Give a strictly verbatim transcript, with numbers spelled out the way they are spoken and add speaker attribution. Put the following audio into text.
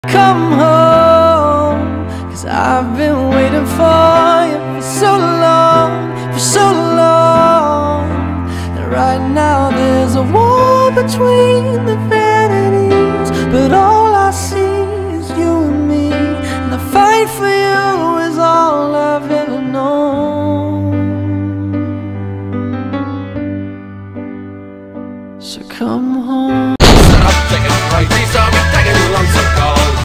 Speaker 1: Come home, 'cause I've been waiting for you for so long, for so long. And right now there's a war between the vanities, but all I see is you and me, and the fight for you is all I've ever known. So come